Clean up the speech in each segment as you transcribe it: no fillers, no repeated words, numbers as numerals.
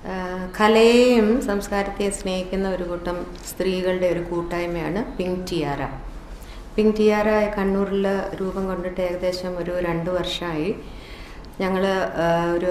കലയെയും സംസ്കാരത്തെ സ്നേഹിക്കുന്ന ഒരു കൂട്ടം സ്ത്രീകളുടെ ഒരു കൂട്ടായ്മയാണ് പിങ്ക് ടിയാര. പിങ്ക് ടിയാര കണ്ണൂരിൽ രൂപം കൊണ്ടിട്ട് ഏകദേശം ഒരു 2 വർഷമായി. ഞങ്ങൾ ഒരു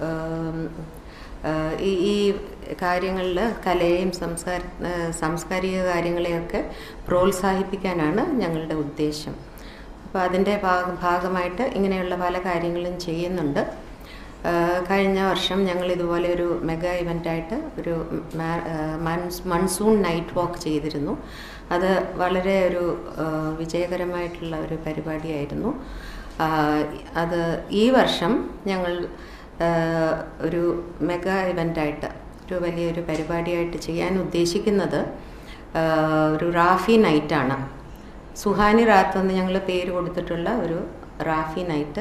ഈ കാര്യങ്ങളിൽ കലയെയും സാംസ്കാരിക കാര്യങ്ങളെയൊക്കെ പ്രോത്സാഹിപ്പിക്കാനാണ് ഞങ്ങളുടെ ഉദ്ദേശം. അപ്പോൾ അതിൻ്റെ ഭാഗമായിട്ട് ഇങ്ങനെയുള്ള പല കാര്യങ്ങളും ചെയ്യുന്നുണ്ട്. കഴിഞ്ഞ വർഷം ഞങ്ങൾ ഇതുപോലെ ഒരു മെഗാ ഇവൻ്റായിട്ട് ഒരു മൺസൂൺ നൈറ്റ് വാക്ക് ചെയ്തിരുന്നു. അത് വളരെ ഒരു വിജയകരമായിട്ടുള്ള ഒരു പരിപാടിയായിരുന്നു. അത് ഈ വർഷം ഞങ്ങൾ ഒരു മെഗാ ഇവൻ്റായിട്ട് ഒരു വലിയൊരു പരിപാടിയായിട്ട് ചെയ്യാൻ ഉദ്ദേശിക്കുന്നത് ഒരു റാഫി നൈറ്റാണ്. സുഹാനി റാത്ത് എന്ന് ഞങ്ങൾ പേര് കൊടുത്തിട്ടുള്ള ഒരു റാഫി നൈറ്റ്.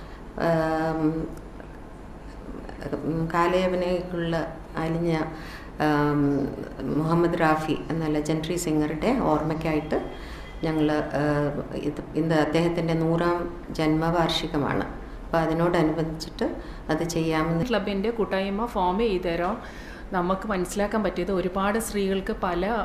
കാലയവനേക്കുള്ള അലിഞ്ഞ മുഹമ്മദ് റാഫി എന്ന ലെജൻഡറി സിംഗറുടെ ഓർമ്മയ്ക്കായിട്ട് ഞങ്ങൾ ഇന്ന് അദ്ദേഹത്തിൻ്റെ 100ാം ജന്മവാർഷികമാണ്. അപ്പോൾ അതിനോടനുബന്ധിച്ചിട്ട് അത് ചെയ്യാമെന്ന് ക്ലബിൻ്റെ കൂട്ടായ്മ ഫോം ചെയ്തേരം നമുക്ക് മനസ്സിലാക്കാൻ പറ്റിയത് ഒരുപാട് സ്ത്രീകൾക്ക്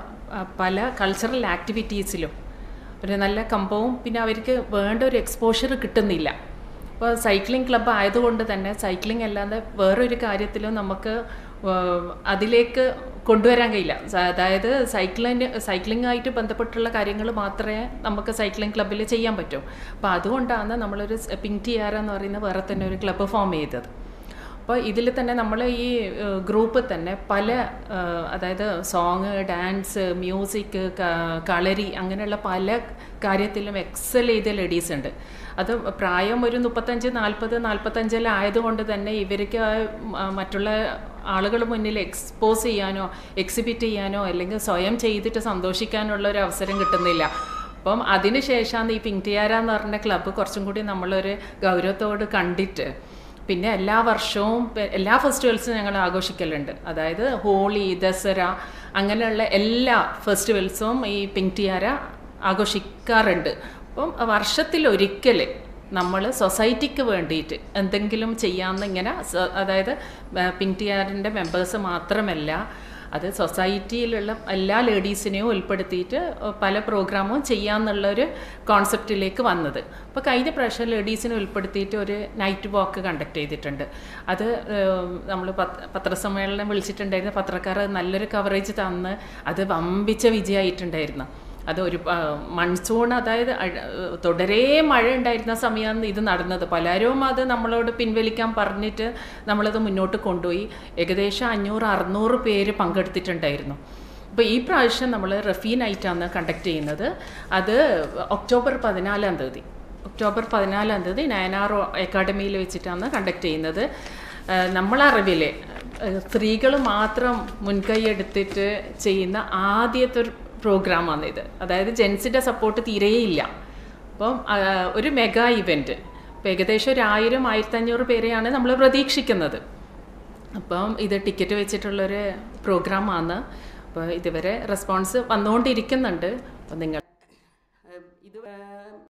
പല കൾച്ചറൽ ആക്ടിവിറ്റീസിലും ഒരു നല്ല കമ്പവും പിന്നെ അവർക്ക് വേണ്ട ഒരു എക്സ്പോഷർ കിട്ടുന്നില്ല. ഇപ്പോൾ സൈക്ലിംഗ് ക്ലബ്ബ് ആയതുകൊണ്ട് തന്നെ സൈക്ലിംഗ് അല്ലാതെ വേറൊരു കാര്യത്തിലും നമുക്ക് അതിലേക്ക് കൊണ്ടുവരാൻ കഴിയില്ല. അതായത് സൈക്ലിങ്ങായിട്ട് ബന്ധപ്പെട്ടുള്ള കാര്യങ്ങൾ മാത്രമേ നമുക്ക് സൈക്ലിംഗ് ക്ലബ്ബിൽ ചെയ്യാൻ പറ്റൂ. അപ്പോൾ അതുകൊണ്ടാണ് നമ്മളൊരു പിങ്ക് ടിയാര എന്ന് പറയുന്ന വേറെ തന്നെ ഒരു ക്ലബ്ബ് ഫോം ചെയ്തത്. അപ്പോൾ ഇതിൽ തന്നെ നമ്മൾ ഈ ഗ്രൂപ്പ് തന്നെ പല അതായത് സോങ്, ഡാൻസ്, മ്യൂസിക്, കളരി അങ്ങനെയുള്ള പല കാര്യത്തിലും എക്സൽ ചെയ്ത ലേഡീസ് ഉണ്ട്. അത് പ്രായം ഒരു 35-40-45 ആയതുകൊണ്ട് തന്നെ ഇവർക്ക് മറ്റുള്ള ആളുകൾ മുന്നിൽ എക്സ്പോസ് ചെയ്യാനോ എക്സിബിറ്റ് ചെയ്യാനോ അല്ലെങ്കിൽ സ്വയം ചെയ്തിട്ട് സന്തോഷിക്കാനുള്ള ഒരു അവസരം കിട്ടുന്നില്ല. അപ്പം അതിന് ശേഷമാണ് ഈ പിങ്ക് ടിയാര എന്ന് പറഞ്ഞ ക്ലബ്ബ് കുറച്ചും കൂടി നമ്മളൊരു ഗൗരവത്തോട് കണ്ടിട്ട് പിന്നെ എല്ലാ വർഷവും എല്ലാ ഫെസ്റ്റിവൽസും ഞങ്ങൾ ആഘോഷിക്കലുണ്ട്. അതായത് ഹോളി, ദസറ അങ്ങനെയുള്ള എല്ലാ ഫെസ്റ്റിവൽസും ഈ പിങ്ക് ടിയാര ആഘോഷിക്കാറുണ്ട്. അപ്പം വർഷത്തിലൊരിക്കൽ നമ്മൾ സൊസൈറ്റിക്ക് വേണ്ടിയിട്ട് എന്തെങ്കിലും ചെയ്യാമെന്ന് ഇങ്ങനെ അതായത് പിങ്ക് ടിയാറിൻ്റെ മെമ്പേഴ്സ് മാത്രമല്ല അത് സൊസൈറ്റിയിലുള്ള എല്ലാ ലേഡീസിനെയും ഉൾപ്പെടുത്തിയിട്ട് പല പ്രോഗ്രാമും ചെയ്യാമെന്നുള്ളൊരു കോൺസെപ്റ്റിലേക്ക് വന്നത്. അപ്പോൾ കഴിഞ്ഞ പ്രാവശ്യം ലേഡീസിനെ ഉൾപ്പെടുത്തിയിട്ട് ഒരു നൈറ്റ് വാക്ക് കണ്ടക്ട് ചെയ്തിട്ടുണ്ട്. അത് നമ്മൾ പത്രസമ്മേളനം വിളിച്ചിട്ടുണ്ടായിരുന്നു. പത്രക്കാർ നല്ലൊരു കവറേജ് തന്ന് അത് വമ്പിച്ച വിജയമായിട്ടുണ്ടായിരുന്നു. അത് ഒരു മൺസൂൺ അതായത് തുടരെ മഴ ഉണ്ടായിരുന്ന സമയമാണ് ഇത് നടന്നത്. പലരും അത് നമ്മളോട് പിൻവലിക്കാൻ പറഞ്ഞിട്ട് നമ്മളത് മുന്നോട്ട് കൊണ്ടുപോയി. ഏകദേശം 500-600 പേര് പങ്കെടുത്തിട്ടുണ്ടായിരുന്നു. അപ്പോൾ ഈ പ്രാവശ്യം നമ്മൾ റഫി നൈറ്റാണ് കണ്ടക്ട് ചെയ്യുന്നത്. അത് ഒക്ടോബർ 14 തീയതി നയനാർ അക്കാഡമിയിൽ വെച്ചിട്ടാണ് കണ്ടക്ട് ചെയ്യുന്നത്. നമ്മളറിവിൽ സ്ത്രീകൾ മാത്രം മുൻകൈ എടുത്തിട്ട് ചെയ്യുന്ന ആദ്യത്തെ ഒരു പ്രോഗ്രാമാണ് ഇത്. അതായത് ജെൻസിൻ്റെ സപ്പോർട്ട് തീരെയില്ല. അപ്പം ഒരു മെഗാ ഇവൻറ്റ് ഇപ്പം ഏകദേശം 1000-1500 പേരെയാണ് നമ്മൾ പ്രതീക്ഷിക്കുന്നത്. അപ്പം ഇത് ടിക്കറ്റ് വെച്ചിട്ടുള്ളൊരു പ്രോഗ്രാമാണ്. അപ്പോൾ ഇതുവരെ റെസ്പോൺസ് വന്നുകൊണ്ടിരിക്കുന്നുണ്ട്. അപ്പം നിങ്ങൾ